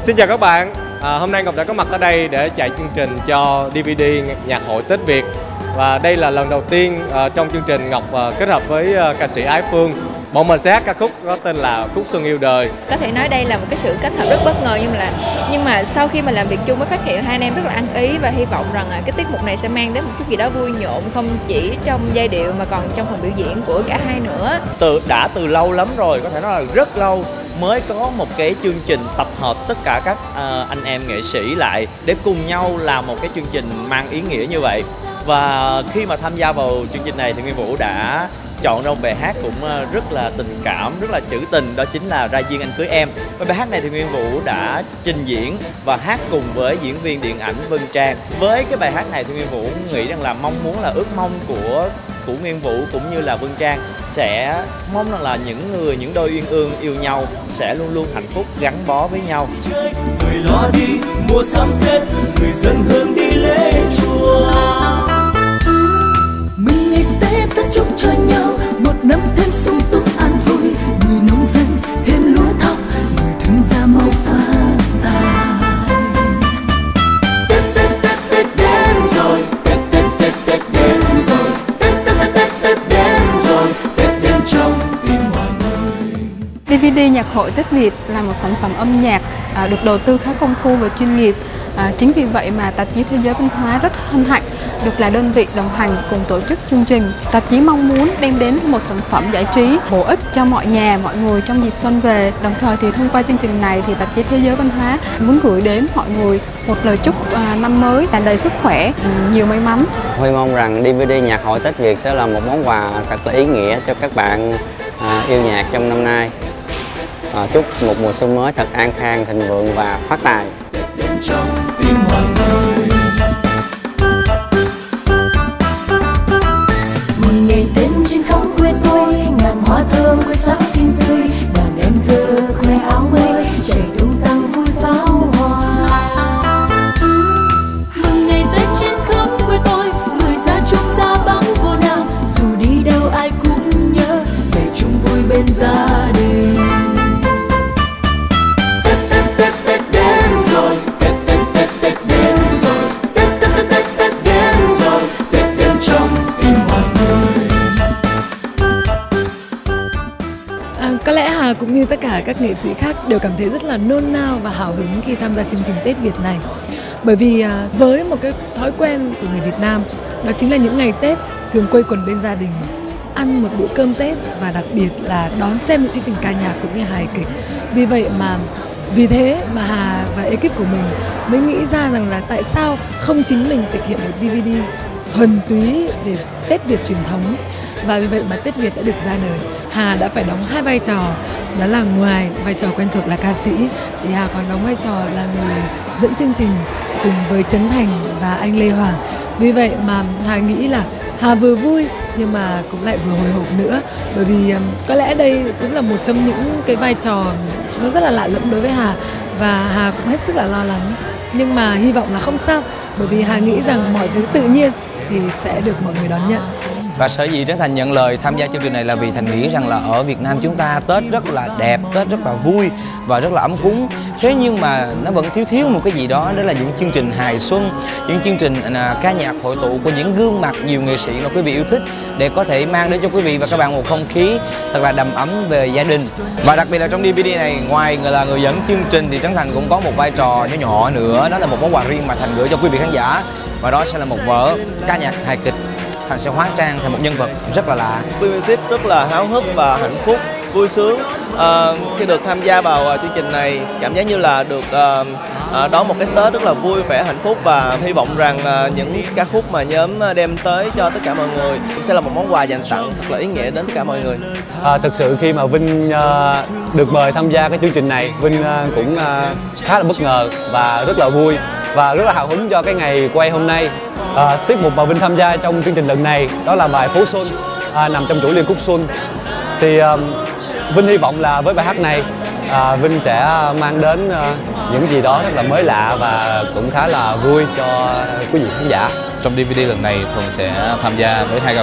Xin chào các bạn, hôm nay Ngọc đã có mặt ở đây để chạy chương trình cho DVD nhạc hội Tết Việt. Và đây là lần đầu tiên trong chương trình Ngọc kết hợp với ca sĩ Ái Phương. Bọn mình sẽ hát ca khúc có tên là Khúc Xuân Yêu Đời. Có thể nói đây là một cái sự kết hợp rất bất ngờ, nhưng mà sau khi mà làm việc chung mới phát hiện hai anh em rất là ăn ý, và hy vọng rằng cái tiết mục này sẽ mang đến một chút gì đó vui nhộn, không chỉ trong giai điệu mà còn trong phần biểu diễn của cả hai nữa. Từ lâu lắm rồi, có thể nói là rất lâu mới có một cái chương trình tập hợp tất cả các anh em nghệ sĩ lại để cùng nhau làm một cái chương trình mang ý nghĩa như vậy. Và khi mà tham gia vào chương trình này thì Nguyên Vũ đã chọn ra một bài hát cũng rất là tình cảm, rất là trữ tình, đó chính là Ra Duyên Anh Cưới Em. Và bài hát này thì Nguyên Vũ đã trình diễn và hát cùng với diễn viên điện ảnh Vân Trang. Với cái bài hát này thì Nguyên Vũ nghĩ rằng là mong muốn là ước mong của Nguyên Vũ cũng như là Vân Trang sẽ mong rằng là những đôi uyên ương yêu nhau sẽ luôn luôn hạnh phúc gắn bó với nhau. Người lo đi mùa sắm Tết, người dân hương đi lễ chùa. Mừng ngày Tết ta chúc cho nhau một năm thêm sung túc an vui, người nông dân thêm lúa thóc, người thương gia mau phát tài. Tết đến rồi, Tết đến rồi, Tết đến rồi, Tết đến trong tim mọi người. DVD nhạc hội Tết Việt là một sản phẩm âm nhạc được đầu tư khá công phu và chuyên nghiệp. Chính vì vậy mà tạp chí Thế giới Văn hóa rất hân hạnh được là đơn vị đồng hành cùng tổ chức chương trình. Tạp chí mong muốn đem đến một sản phẩm giải trí bổ ích cho mọi nhà, mọi người trong dịp xuân về. Đồng thời thì thông qua chương trình này thì tạp chí Thế giới Văn hóa muốn gửi đến mọi người một lời chúc năm mới tràn đầy sức khỏe, nhiều may mắn. Huy mong rằng DVD nhạc hội Tết Việt sẽ là một món quà thật là ý nghĩa cho các bạn yêu nhạc trong năm nay. Chúc một mùa xuân mới thật an khang, thịnh vượng và phát tài. Đến trong tim mọi người. Mừng ngày Tết trên khắp quê tôi, ngàn hoa thơm quê sắc xinh tươi, đàn em thơ khoe áo mới, chạy tung tăng vui pháo hoa. Mừng ngày Tết trên khắp quê tôi, người ra chung ra bão vô nào, Dù đi đâu ai cũng nhớ về chung vui bên gia đình. Có lẽ Hà cũng như tất cả các nghệ sĩ khác đều cảm thấy rất là nôn nao và hào hứng khi tham gia chương trình Tết Việt này. Bởi vì với một cái thói quen của người Việt Nam, đó chính là những ngày Tết thường quây quần bên gia đình, ăn một bữa cơm Tết và đặc biệt là đón xem những chương trình ca nhạc cũng như hài kịch. Vì thế mà Hà và ekip của mình mới nghĩ ra rằng là tại sao không chính mình thực hiện một DVD thuần túy về Tết Việt truyền thống. Và vì vậy mà Tết Việt đã được ra đời. Hà đã phải đóng hai vai trò, đó là ngoài vai trò quen thuộc là ca sĩ thì Hà còn đóng vai trò là người dẫn chương trình cùng với Trấn Thành và anh Lê Hoàng. Vì vậy mà Hà nghĩ là Hà vừa vui nhưng mà cũng lại vừa hồi hộp nữa, bởi vì có lẽ đây cũng là một trong những cái vai trò nó rất là lạ lẫm đối với Hà, và Hà cũng hết sức là lo lắng. Nhưng mà hy vọng là không sao, bởi vì Hà nghĩ rằng mọi thứ tự nhiên thì sẽ được mọi người đón nhận. Và sở dĩ Trấn Thành nhận lời tham gia chương trình này là vì Thành nghĩ rằng là ở Việt Nam chúng ta Tết rất là đẹp, Tết rất là vui và rất là ấm cúng. Thế nhưng mà nó vẫn thiếu một cái gì đó là những chương trình hài xuân, những chương trình ca nhạc hội tụ của những gương mặt nhiều nghệ sĩ mà quý vị yêu thích, để có thể mang đến cho quý vị và các bạn một không khí thật là đầm ấm về gia đình. Và đặc biệt là trong DVD này, ngoài là người dẫn chương trình thì Trấn Thành cũng có một vai trò nhỏ nữa, đó là một món quà riêng mà Thành gửi cho quý vị khán giả. Và đó sẽ là một vở ca nhạc hài kịch. Thành sẽ hóa trang thành một nhân vật rất là lạ. Music rất là háo hức và hạnh phúc, vui sướng khi được tham gia vào chương trình này. Cảm giác như là được đón một cái Tết rất là vui vẻ, hạnh phúc, và hy vọng rằng những ca khúc mà nhóm đem tới cho tất cả mọi người cũng sẽ là một món quà dành tặng thật là ý nghĩa đến tất cả mọi người. Thực sự khi mà Vinh được mời tham gia cái chương trình này, Vinh cũng khá là bất ngờ và rất là vui và rất là hào hứng cho cái ngày quay hôm nay. Tiết mục mà Vinh tham gia trong chương trình lần này đó là bài Phố Xuân, nằm trong chuỗi liên khúc Xuân. Thì Vinh hy vọng là với bài hát này Vinh sẽ mang đến những gì đó rất là mới lạ và cũng khá là vui cho quý vị khán giả. Trong DVD lần này Thuần sẽ tham gia với hai ca khúc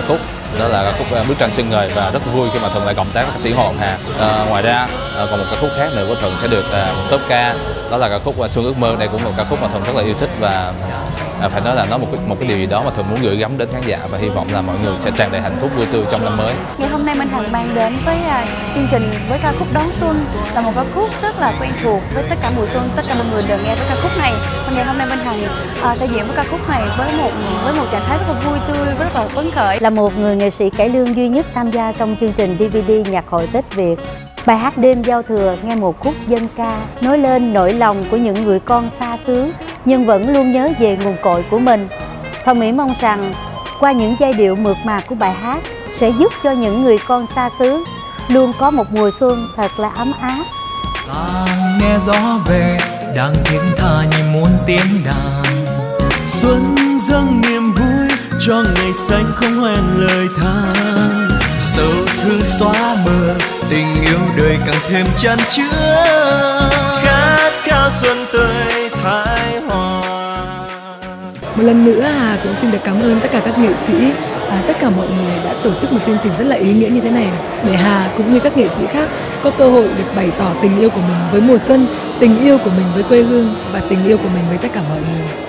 đó là ca khúc Bức tranh xuyên ngời, và rất vui khi mà Thuận lại cộng tác với ca sĩ Hồ Ngọc Hà. Ngoài ra còn một ca khúc khác nữa của Thuận sẽ được một top ca, đó là ca khúc Xuân ước mơ. Đây cũng là một ca khúc mà Thuận rất là yêu thích, và phải nói là nó một cái điều gì đó mà Thuận muốn gửi gắm đến khán giả, và hy vọng là mọi người sẽ tràn đầy hạnh phúc vui tươi trong năm mới. Ngày hôm nay Minh Hằng mang đến với chương trình với ca khúc Đón Xuân, là một ca khúc rất là quen thuộc với tất cả mùa xuân, tất cả mọi người đều nghe với ca khúc này. Và ngày hôm nay Minh Hằng sẽ diễn với ca khúc này với một trạng thái rất là vui tươi, rất là phấn khởi. Là một người nghệ sĩ cải lương duy nhất tham gia trong chương trình DVD Nhạc hội Tết Việt, bài hát Đêm Giao Thừa nghe một khúc dân ca nói lên nỗi lòng của những người con xa xứ nhưng vẫn luôn nhớ về nguồn cội của mình. Thuận Mỹ mong rằng qua những giai điệu mượt mà của bài hát sẽ giúp cho những người con xa xứ luôn có một mùa xuân thật là ấm áp. Nghe gió về đang thiết tha như muôn tiếng đàn, xuân dâng niềm vui cho ngày xanh không hoen lời than, sầu thương xóa mờ tình yêu đời càng thêm chan chứa, khát khao xuân tươi thái hòa. Một lần nữa Hà cũng xin được cảm ơn tất cả các nghệ sĩ, tất cả mọi người đã tổ chức một chương trình rất là ý nghĩa như thế này, để Hà cũng như các nghệ sĩ khác có cơ hội được bày tỏ tình yêu của mình với mùa xuân, tình yêu của mình với quê hương và tình yêu của mình với tất cả mọi người.